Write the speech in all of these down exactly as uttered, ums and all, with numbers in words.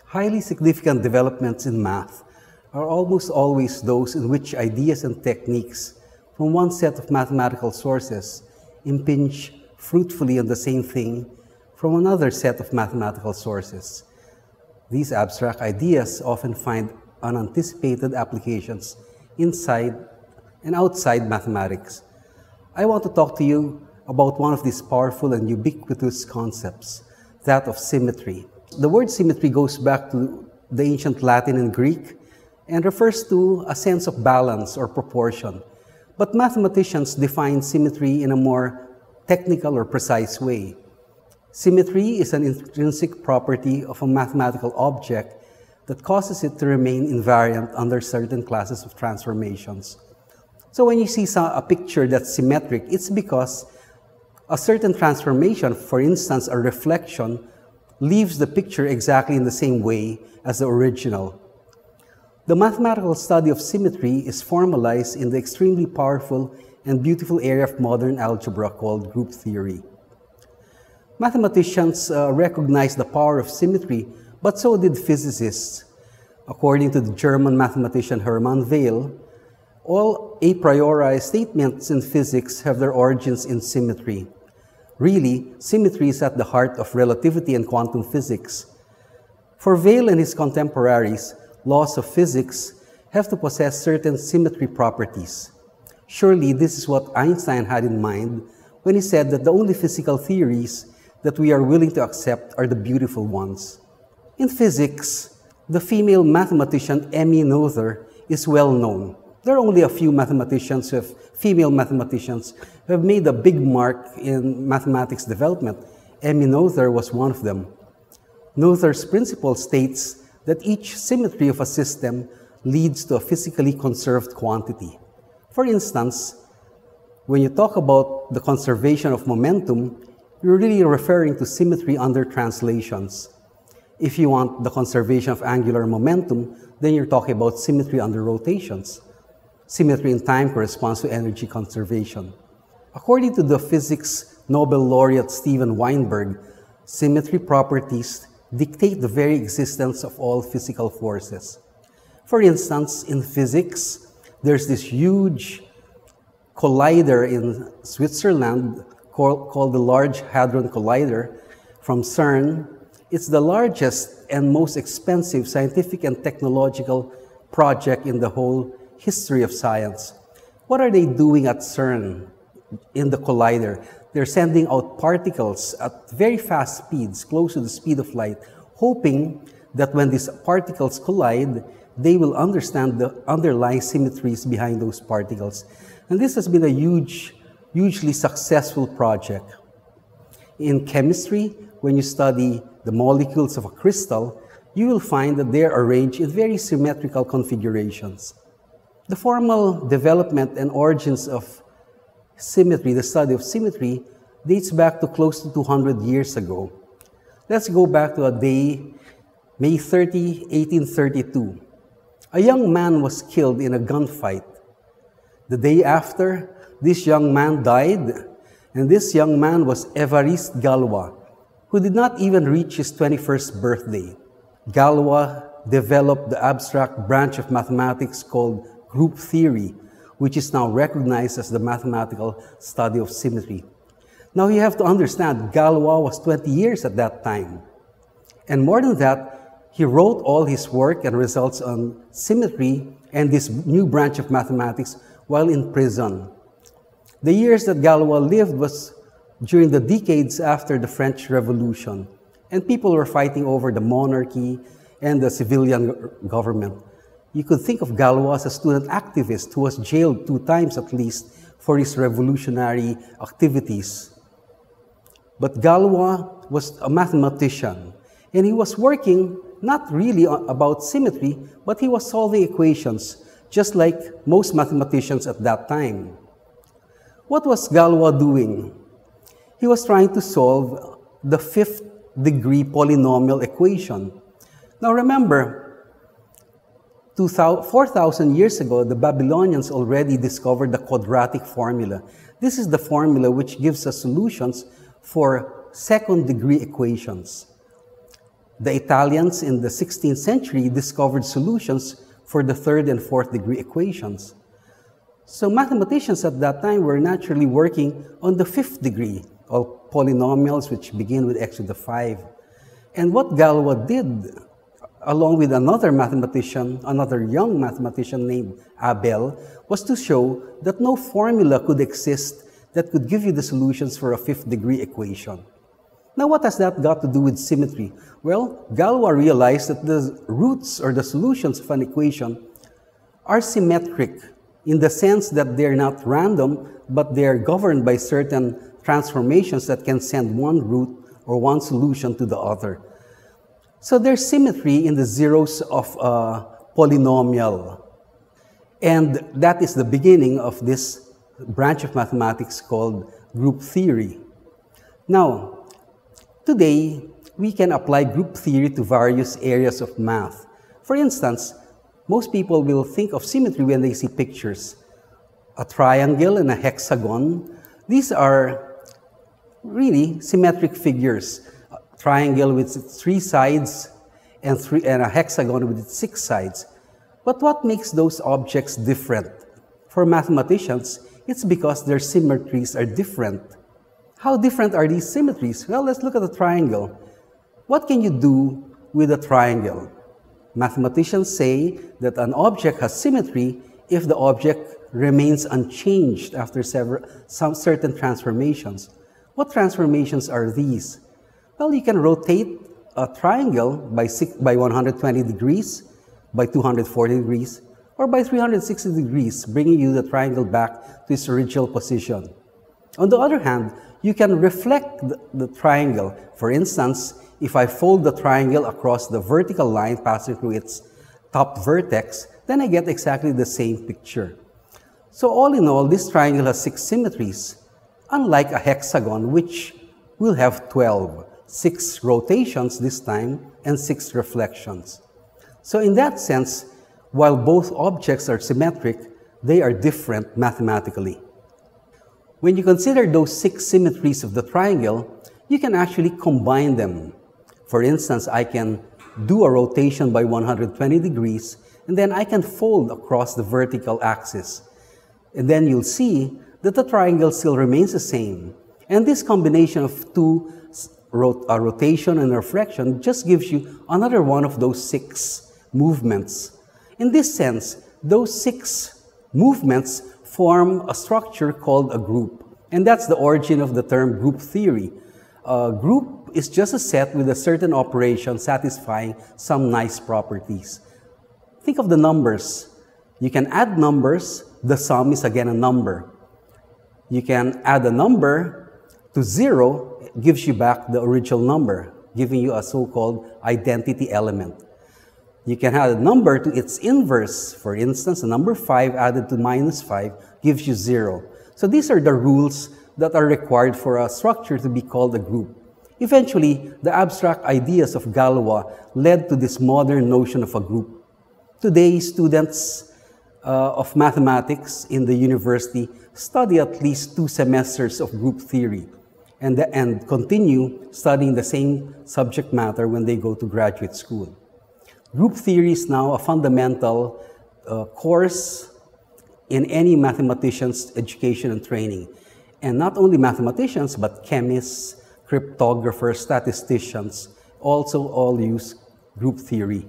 Highly significant developments in math are almost always those in which ideas and techniques from one set of mathematical sources impinge fruitfully on the same thing from another set of mathematical sources. These abstract ideas often find unanticipated applications inside and outside mathematics. I want to talk to you about one of these powerful and ubiquitous concepts, that of symmetry. The word symmetry goes back to the ancient Latin and Greek and refers to a sense of balance or proportion. But mathematicians define symmetry in a more technical or precise way. Symmetry is an intrinsic property of a mathematical object that causes it to remain invariant under certain classes of transformations. So when you see a picture that's symmetric, it's because a certain transformation, for instance, a reflection, leaves the picture exactly in the same way as the original. The mathematical study of symmetry is formalized in the extremely powerful and beautiful area of modern algebra called group theory. Mathematicians uh, recognized the power of symmetry, but so did physicists. According to the German mathematician Hermann Weyl, all a priori statements in physics have their origins in symmetry. Really, symmetry is at the heart of relativity and quantum physics. For Weyl and his contemporaries, laws of physics have to possess certain symmetry properties. Surely this is what Einstein had in mind when he said that the only physical theories that we are willing to accept are the beautiful ones. In physics, the female mathematician Emmy Noether is well known. There are only a few mathematicians who have, female mathematicians who have made a big mark in mathematics development. Emmy Noether was one of them. Noether's principle states that each symmetry of a system leads to a physically conserved quantity. For instance, when you talk about the conservation of momentum, you're really referring to symmetry under translations. If you want the conservation of angular momentum, then you're talking about symmetry under rotations. Symmetry in time corresponds to energy conservation. According to the physics Nobel laureate Steven Weinberg, symmetry properties dictate the very existence of all physical forces. For instance, in physics, there's this huge collider in Switzerland called, called the Large Hadron Collider from CERN. It's the largest and most expensive scientific and technological project in the whole history of science. What are they doing at CERN in the collider? They're sending out particles at very fast speeds, close to the speed of light, hoping that when these particles collide, they will understand the underlying symmetries behind those particles. And this has been a huge, hugely successful project. In chemistry, when you study the molecules of a crystal, you will find that they are arranged in very symmetrical configurations. The formal development and origins of symmetry, the study of symmetry, dates back to close to two hundred years ago. Let's go back to a day, May thirtieth, eighteen thirty-two. A young man was killed in a gunfight. The day after, this young man died, and this young man was Évariste Galois, who did not even reach his twenty-first birthday. Galois developed the abstract branch of mathematics called group theory, which is now recognized as the mathematical study of symmetry. Now you have to understand, Galois was twenty years at that time. And more than that, he wrote all his work and results on symmetry and this new branch of mathematics while in prison. The years that Galois lived was during the decades after the French Revolution, and people were fighting over the monarchy and the civilian government. You could think of Galois as a student activist who was jailed two times at least for his revolutionary activities. But Galois was a mathematician, and he was working not really about symmetry, but he was solving equations, just like most mathematicians at that time. What was Galois doing? He was trying to solve the fifth degree polynomial equation. Now remember, four thousand years ago, the Babylonians already discovered the quadratic formula. This is the formula which gives us solutions for second degree equations. the Italians in the sixteenth century discovered solutions for the third and fourth degree equations. So mathematicians at that time were naturally working on the fifth degree, or polynomials which begin with x to the five. And what Galois did, along with another mathematician, another young mathematician named Abel, was to show that no formula could exist that could give you the solutions for a fifth degree equation. Now, what has that got to do with symmetry? Well, Galois realized that the roots or the solutions of an equation are symmetric in the sense that they're not random, but they're governed by certain transformations that can send one root or one solution to the other. So there's symmetry in the zeros of a polynomial. And that is the beginning of this branch of mathematics called group theory. Now, today, we can apply group theory to various areas of math. For instance, most people will think of symmetry when they see pictures. A triangle and a hexagon, these are really symmetric figures. A triangle with its three sides and, three, and a hexagon with its six sides. But what makes those objects different? For mathematicians, it's because their symmetries are different. How different are these symmetries? Well, let's look at the triangle. What can you do with a triangle? Mathematicians say that an object has symmetry if the object remains unchanged after several, some certain transformations. What transformations are these? Well, you can rotate a triangle by, six, by one hundred twenty degrees, by two hundred forty degrees, or by three hundred sixty degrees, bringing you the triangle back to its original position. On the other hand, you can reflect the, the triangle. For instance, if I fold the triangle across the vertical line passing through its top vertex, then I get exactly the same picture. So all in all, this triangle has six symmetries, unlike a hexagon, which will have twelve, six rotations this time, and six reflections. So in that sense, while both objects are symmetric, they are different mathematically. When you consider those six symmetries of the triangle, you can actually combine them. For instance, I can do a rotation by one hundred twenty degrees, and then I can fold across the vertical axis. And then you'll see that the triangle still remains the same. And this combination of two, a rotation and a reflection, just gives you another one of those six movements. In this sense, those six movements form a structure called a group. And that's the origin of the term group theory. A group is just a set with a certain operation satisfying some nice properties. Think of the numbers. You can add numbers. The sum is again a number. You can add a number to zero, it gives you back the original number, giving you a so-called identity element. You can add a number to its inverse. For instance, a number five added to minus five gives you zero. So these are the rules that are required for a structure to be called a group. Eventually, the abstract ideas of Galois led to this modern notion of a group. Today, students uh, of mathematics in the university study at least two semesters of group theory and, the, and continue studying the same subject matter when they go to graduate school. Group theory is now a fundamental uh, course in any mathematician's education and training. And not only mathematicians, but chemists, cryptographers, statisticians also all use group theory.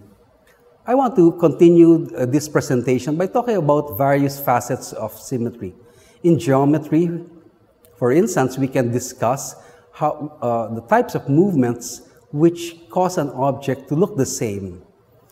I want to continue uh, this presentation by talking about various facets of symmetry. In geometry, for instance, we can discuss how, uh, the types of movements which cause an object to look the same.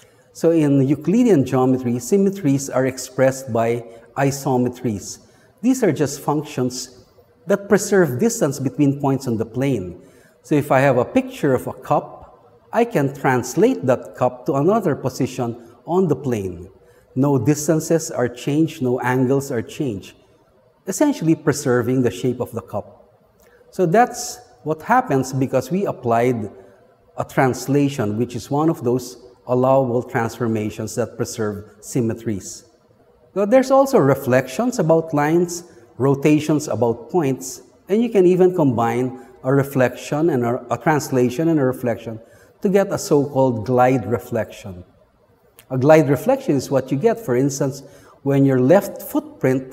So in Euclidean geometry, symmetries are expressed by isometries. These are just functions that preserve distance between points on the plane. So if I have a picture of a cup, I can translate that cup to another position on the plane. No distances are changed, no angles are changed, essentially preserving the shape of the cup. So that's what happens because we applied a translation, which is one of those allowable transformations that preserve symmetries. Now, there's also reflections about lines, rotations about points, and you can even combine a reflection and a, a translation and a reflection to get a so-called glide reflection. A glide reflection is what you get, for instance, when your left footprint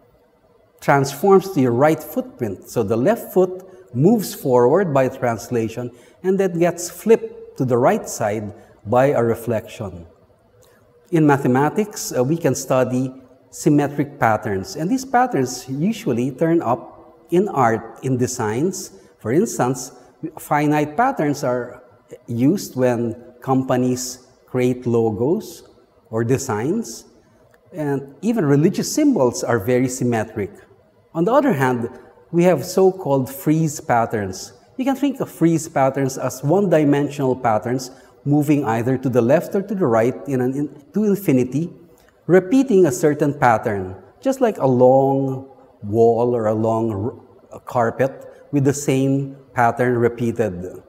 transforms to your right footprint. So the left foot moves forward by translation and then gets flipped to the right side by a reflection. In mathematics, uh, we can study symmetric patterns, and these patterns usually turn up in art, in designs. For instance, finite patterns are used when companies create logos or designs, and even religious symbols are very symmetric. On the other hand, we have so-called frieze patterns. You can think of frieze patterns as one-dimensional patterns moving either to the left or to the right in an in, to infinity, repeating a certain pattern, just like a long wall or a long a carpet with the same pattern repeated.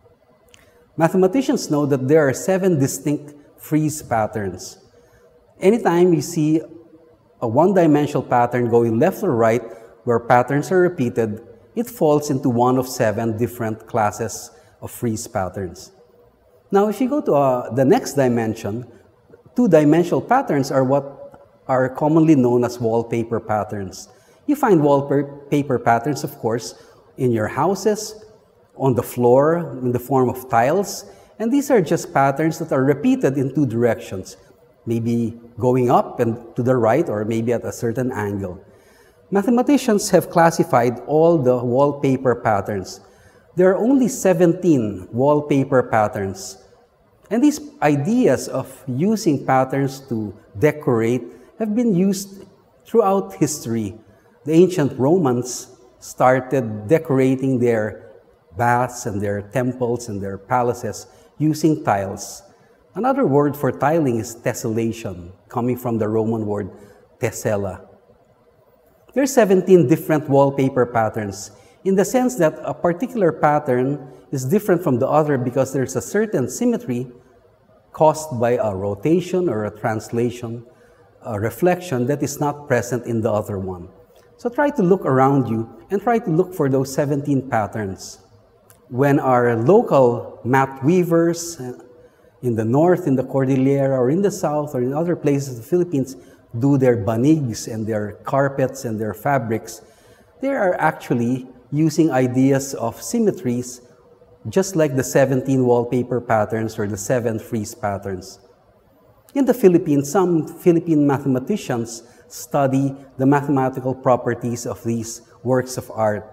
Mathematicians know that there are seven distinct frieze patterns. Anytime you see a one-dimensional pattern going left or right, where patterns are repeated, it falls into one of seven different classes of frieze patterns. Now, if you go to uh, the next dimension, two-dimensional patterns are what are commonly known as wallpaper patterns. You find wallpaper patterns, of course, in your houses, on the floor, in the form of tiles, and these are just patterns that are repeated in two directions, maybe going up and to the right, or maybe at a certain angle. Mathematicians have classified all the wallpaper patterns. There are only seventeen wallpaper patterns. And these ideas of using patterns to decorate have been used throughout history. The ancient Romans started decorating their baths and their temples and their palaces using tiles. Another word for tiling is tessellation, coming from the Roman word tessella. There are seventeen different wallpaper patterns in the sense that a particular pattern is different from the other because there's a certain symmetry caused by a rotation or a translation, a reflection that is not present in the other one. So try to look around you and try to look for those seventeen patterns. When our local mat weavers in the north, in the Cordillera, or in the south, or in other places of the Philippines do their banigs and their carpets and their fabrics, they are actually using ideas of symmetries just like the seventeen wallpaper patterns or the seven frieze patterns. In the Philippines, some Philippine mathematicians study the mathematical properties of these works of art.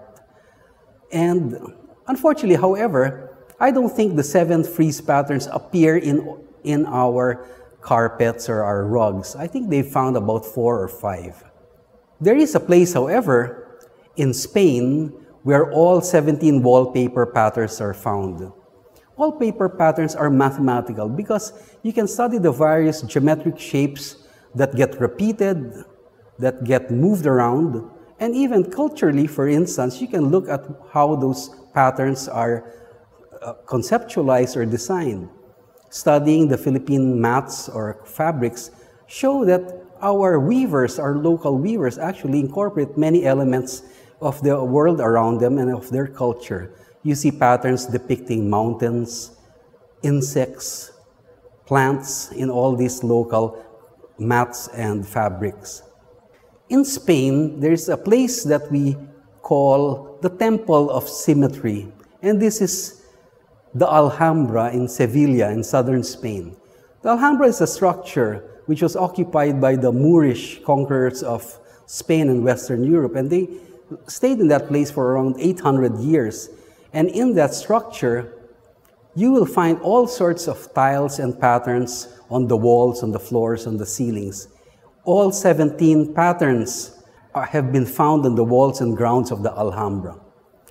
And unfortunately, however, I don't think the seven frieze patterns appear in, in our carpets or our rugs. I think they found about four or five. There is a place, however, in Spain where all seventeen wallpaper patterns are found. Wallpaper patterns are mathematical because you can study the various geometric shapes that get repeated, that get moved around, and even culturally, for instance, you can look at how those patterns are uh, conceptualized or designed. Studying the Philippine mats or fabrics show that our weavers, our local weavers, actually incorporate many elements of the world around them and of their culture. You see patterns depicting mountains, insects, plants in all these local mats and fabrics. In Spain, there is a place that we call the Temple of Symmetry, and this is the Alhambra in Sevilla in southern Spain. The Alhambra is a structure which was occupied by the Moorish conquerors of Spain and Western Europe, and they stayed in that place for around eight hundred years. And in that structure, you will find all sorts of tiles and patterns on the walls, on the floors, on the ceilings. All seventeen patterns have been found on the walls and grounds of the Alhambra.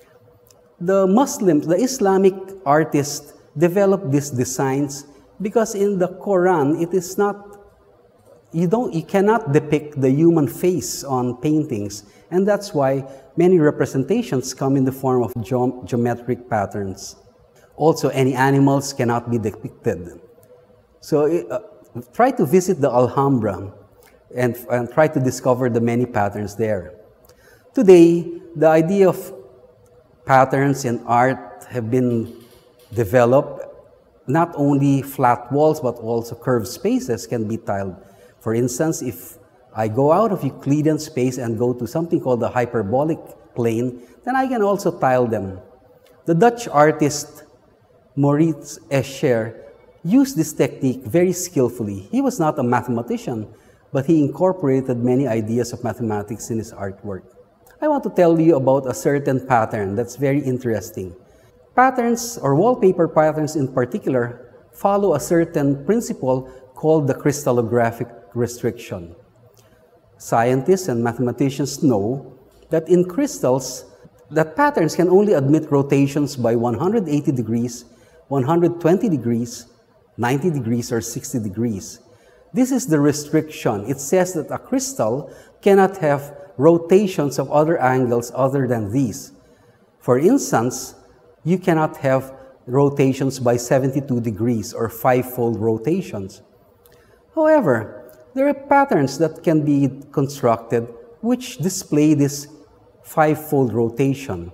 The Muslims, the Islamic artists developed these designs because in the Quran, it is not, you don't, you cannot depict the human face on paintings. And that's why many representations come in the form of geom geometric patterns. Also, any animals cannot be depicted. So uh, try to visit the Alhambra and, and try to discover the many patterns there. Today, the idea of patterns in art have been developed not only flat walls but also curved spaces can be tiled. For instance, if I go out of Euclidean space and go to something called the hyperbolic plane, then I can also tile them. The Dutch artist Maurits Escher used this technique very skillfully. He was not a mathematician, but he incorporated many ideas of mathematics in his artwork. I want to tell you about a certain pattern that's very interesting. Patterns, or wallpaper patterns in particular, follow a certain principle called the crystallographic restriction. Scientists and mathematicians know that in crystals, that patterns can only admit rotations by one hundred eighty degrees, one hundred twenty degrees, ninety degrees, or sixty degrees. This is the restriction. It says that a crystal cannot have rotations of other angles other than these. For instance, you cannot have rotations by seventy-two degrees or five-fold rotations. However, there are patterns that can be constructed which display this five-fold rotation.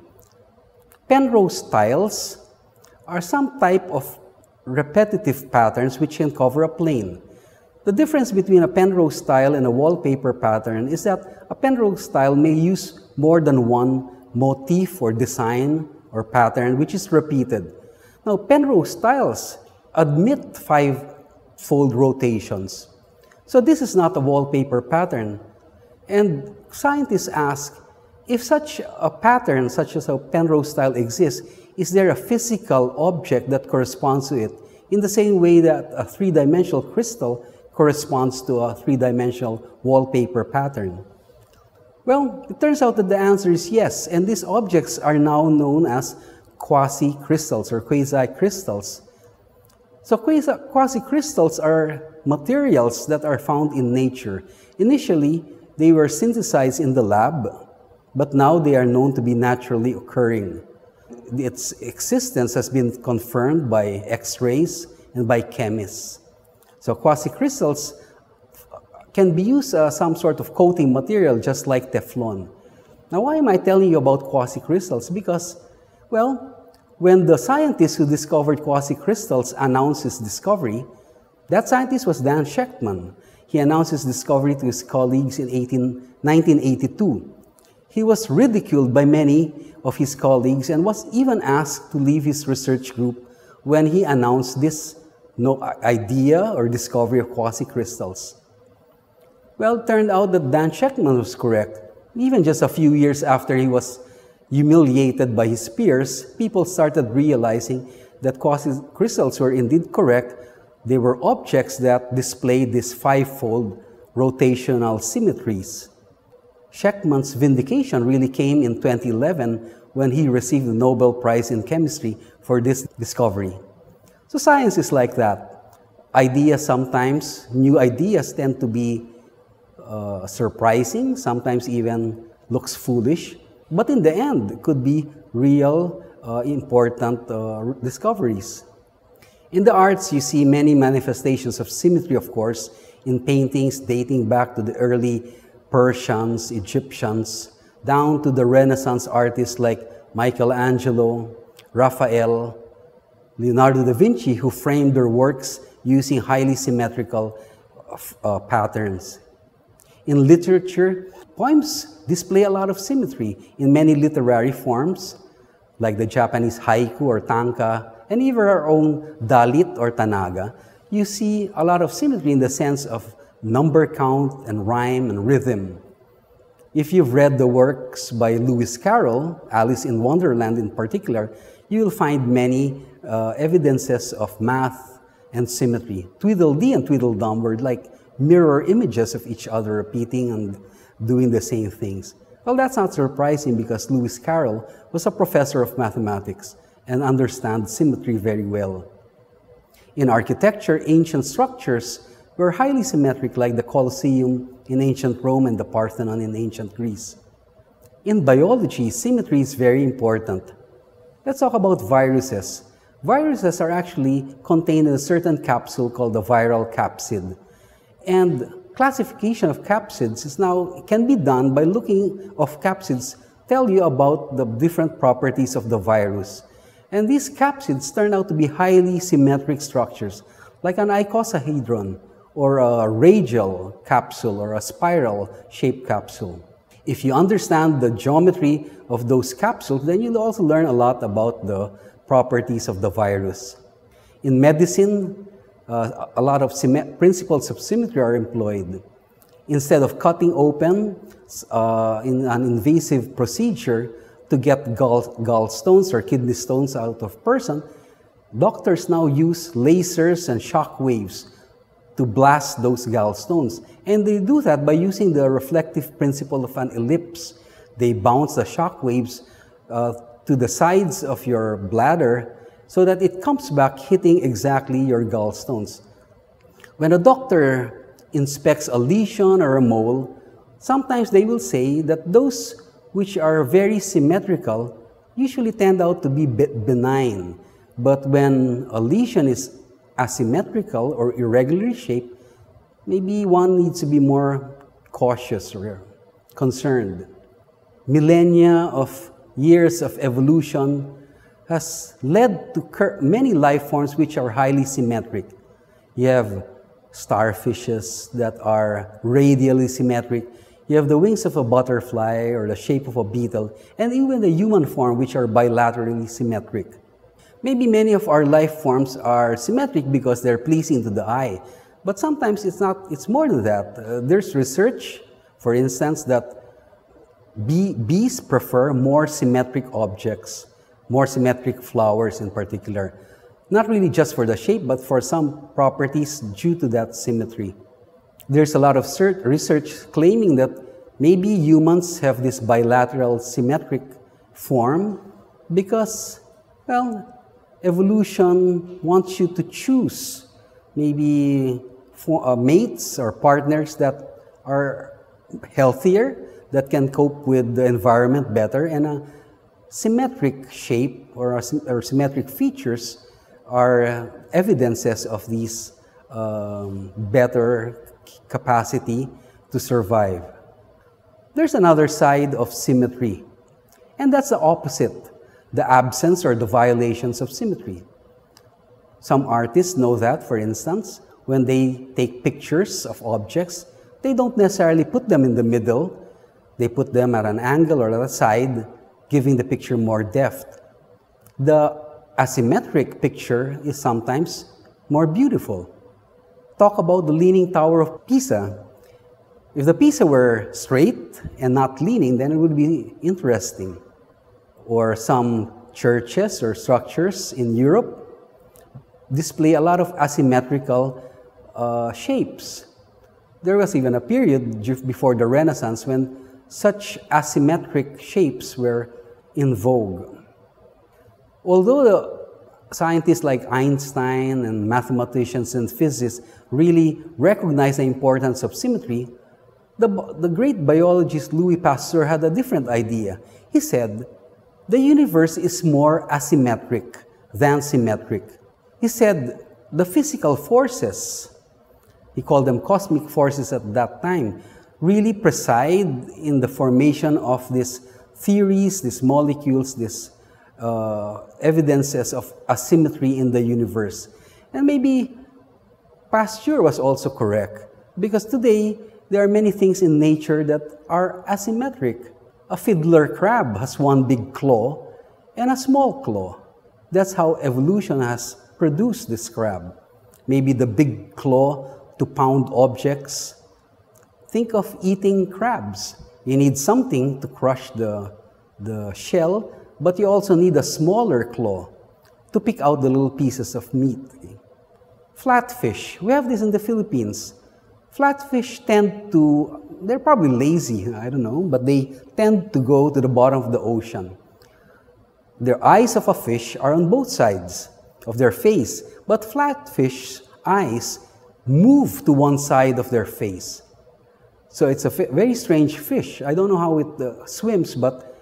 Penrose tiles are some type of repetitive patterns which can cover a plane. The difference between a Penrose tile and a wallpaper pattern is that a Penrose tile may use more than one motif or design or pattern which is repeated. Now, Penrose tiles admit five-fold rotations. So this is not a wallpaper pattern. And scientists ask, if such a pattern, such as a Penrose tile exists, is there a physical object that corresponds to it in the same way that a three-dimensional crystal corresponds to a three-dimensional wallpaper pattern? Well, it turns out that the answer is yes, and these objects are now known as quasi-crystals or quasi-crystals. So quasi-crystals are materials that are found in nature. Initially, they were synthesized in the lab, but now they are known to be naturally occurring. Its existence has been confirmed by X-rays and by chemists. So quasi-crystals can be used as uh, some sort of coating material, just like Teflon. Now, why am I telling you about quasi-crystals? Because, well, when the scientist who discovered quasi-crystals announced his discovery, that scientist was Dan Shechtman. He announced his discovery to his colleagues in nineteen eighty-two. He was ridiculed by many of his colleagues and was even asked to leave his research group when he announced this no idea or discovery of quasi-crystals. Well, it turned out that Dan Shechtman was correct. Even just a few years after he was humiliated by his peers, people started realizing that quasi-crystals were indeed correct. They were objects that displayed these five-fold rotational symmetries. Shechtman's vindication really came in twenty eleven when he received the Nobel Prize in Chemistry for this discovery. So science is like that. Ideas sometimes, new ideas tend to be uh, surprising, sometimes even looks foolish, but in the end, it could be real, uh, important uh, discoveries. In the arts, you see many manifestations of symmetry, of course, in paintings dating back to the early Persians, Egyptians, down to the Renaissance artists like Michelangelo, Raphael, Leonardo da Vinci, who framed their works using highly symmetrical uh, patterns. In literature, poems display a lot of symmetry in many literary forms, like the Japanese haiku or tanka, and even our own Dalit or Tanaga. You see a lot of symmetry in the sense of number count and rhyme and rhythm. If you've read the works by Lewis Carroll, Alice in Wonderland in particular, you will find many uh, evidences of math and symmetry. Tweedledee and Tweedledum were like mirror images of each other, repeating and doing the same things. Well, that's not surprising because Lewis Carroll was a professor of mathematics and understands symmetry very well. In architecture, ancient structures were highly symmetric, like the Colosseum in ancient Rome and the Parthenon in ancient Greece. In biology, symmetry is very important. Let's talk about viruses. Viruses are actually contained in a certain capsule called the viral capsid. And classification of capsids is now can be done by looking of capsids tell you about the different properties of the virus. And these capsids turn out to be highly symmetric structures, like an icosahedron, or a radial capsule, or a spiral-shaped capsule. If you understand the geometry of those capsules, then you'll also learn a lot about the properties of the virus. In medicine, uh, a lot of principles of symmetry are employed. Instead of cutting open uh, in an invasive procedure to get gall, gallstones or kidney stones out of person, doctors now use lasers and shock waves to blast those gallstones. And they do that by using the reflective principle of an ellipse. They bounce the shock waves uh, to the sides of your bladder so that it comes back hitting exactly your gallstones. When a doctor inspects a lesion or a mole, sometimes they will say that those which are very symmetrical usually tend out to be benign. But when a lesion is asymmetrical or irregularly shaped, maybe one needs to be more cautious or concerned. Millennia of years of evolution has led to many life forms which are highly symmetric. You have starfishes that are radially symmetric. You have the wings of a butterfly or the shape of a beetle, and even the human form, which are bilaterally symmetric. Maybe many of our life forms are symmetric because they're pleasing to the eye, but sometimes it's not, it's more than that. Uh, there's research, for instance, that bee, bees prefer more symmetric objects, more symmetric flowers in particular. Not really just for the shape, but for some properties due to that symmetry. There's a lot of research claiming that maybe humans have this bilateral symmetric form because, well, evolution wants you to choose maybe for, uh, mates or partners that are healthier, that can cope with the environment better, and a symmetric shape or, a, or symmetric features are evidences of these um, better capacity to survive. There's another side of symmetry, and that's the opposite, the absence or the violations of symmetry. Some artists know that, for instance, when they take pictures of objects, they don't necessarily put them in the middle, they put them at an angle or at a side, giving the picture more depth. The asymmetric picture is sometimes more beautiful. Talk about the Leaning Tower of Pisa. If the Pisa were straight and not leaning, then it would be interesting. Or some churches or structures in Europe display a lot of asymmetrical uh, shapes. There was even a period before the Renaissance when such asymmetric shapes were in vogue. Although the scientists like Einstein and mathematicians and physicists really recognize the importance of symmetry, the, the great biologist Louis Pasteur had a different idea. He said, the universe is more asymmetric than symmetric. He said, the physical forces, he called them cosmic forces at that time, really preside in the formation of these theories, these molecules, these uh, evidences of asymmetry in the universe. And maybe Pasteur was also correct, because today there are many things in nature that are asymmetric. A fiddler crab has one big claw and a small claw. That's how evolution has produced this crab. Maybe the big claw to pound objects. Think of eating crabs. You need something to crush the, the shell, but you also need a smaller claw to pick out the little pieces of meat. Flatfish, we have this in the Philippines. Flatfish tend to, they're probably lazy, I don't know, but they tend to go to the bottom of the ocean. The eyes of a fish are on both sides of their face, but flatfish eyes move to one side of their face. So it's a very strange fish. I don't know how it uh, swims, but,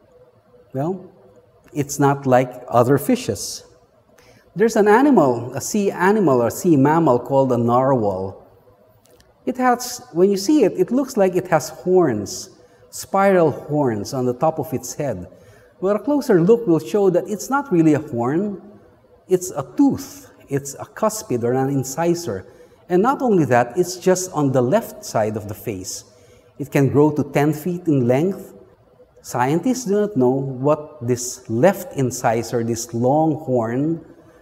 well, it's not like other fishes. There's an animal, a sea animal or sea mammal called a narwhal. It has, when you see it, it looks like it has horns, spiral horns on the top of its head. Well, a closer look will show that it's not really a horn, it's a tooth, it's a cuspid or an incisor. And not only that, it's just on the left side of the face. It can grow to ten feet in length. Scientists do not know what this left incisor, this long horn,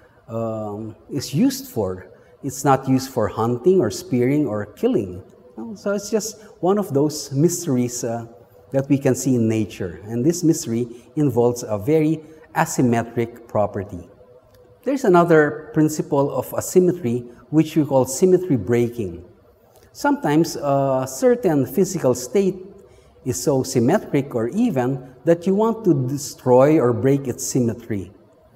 um, is used for. It's not used for hunting or spearing or killing. So it's just one of those mysteries uh, that we can see in nature. And this mystery involves a very asymmetric property. There's another principle of asymmetry which we call symmetry breaking. Sometimes a certain physical state is so symmetric or even that you want to destroy or break its symmetry.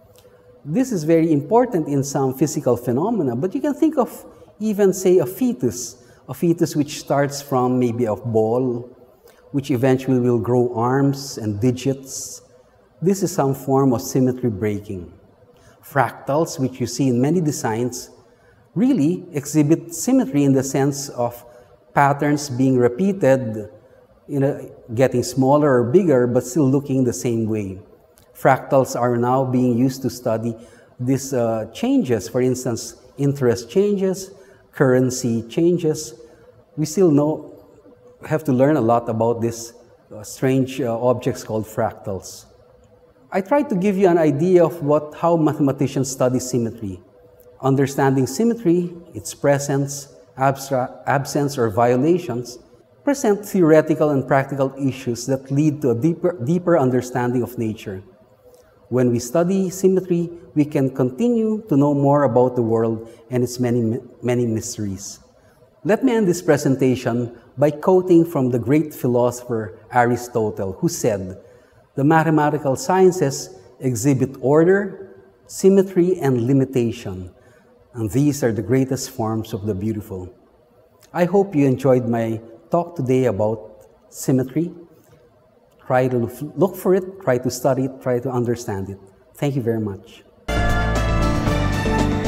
This is very important in some physical phenomena, but you can think of even, say, a fetus, a fetus which starts from maybe a ball, which eventually will grow arms and digits. This is some form of symmetry breaking. Fractals, which you see in many designs, really exhibit symmetry in the sense of patterns being repeated, you know, getting smaller or bigger, but still looking the same way. Fractals are now being used to study these uh, changes. For instance, interest changes, currency changes. We still know, have to learn a lot about these uh, strange uh, objects called fractals. I tried to give you an idea of what, how mathematicians study symmetry. Understanding symmetry, its presence, abstract, absence, or violations, present theoretical and practical issues that lead to a deeper, deeper understanding of nature. When we study symmetry, we can continue to know more about the world and its many, many mysteries. Let me end this presentation by quoting from the great philosopher Aristotle, who said, "The mathematical sciences exhibit order, symmetry, and limitation, and these are the greatest forms of the beautiful." I hope you enjoyed my talk today about symmetry. Try to look for it, try to study it, try to understand it. Thank you very much.